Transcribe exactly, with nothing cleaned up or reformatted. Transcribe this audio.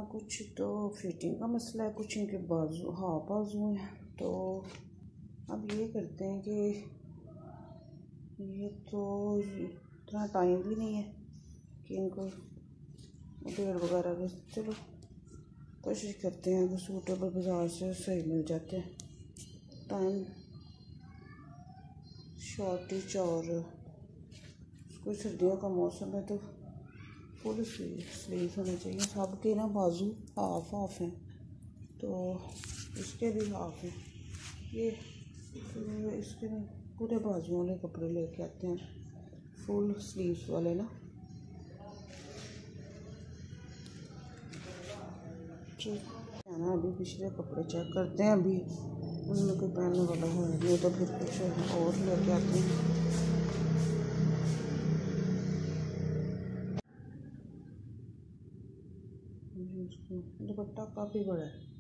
कुछ तो फिटिंग का मसला है, कुछ इनके बाजू हाफ बाजू हैं। तो अब ये करते हैं कि ये तो इतना टाइम भी नहीं है कि इनको डेढ़ वगैरह के, चलो कोशिश करते हैं कि सूटेबल बाज़ार से सही मिल जाते हैं। टाइम शॉर्टेज और कुछ सर्दियों का मौसम है तो फुल स्लीव होने चाहिए। सबके ना बाजू हाफ हाफ हैं तो इसके भी हाफ हैं। ये इसके पूरे बाजू वाले कपड़े लेके आते हैं, फुल स्लीव्स वाले ना। ना अभी पिछले कपड़े चेक करते हैं, अभी उनमें कोई पहनने वाला है नहीं तो फिर कुछ और लेके आते हैं। दुपट्टा काफ़ी बड़ा है।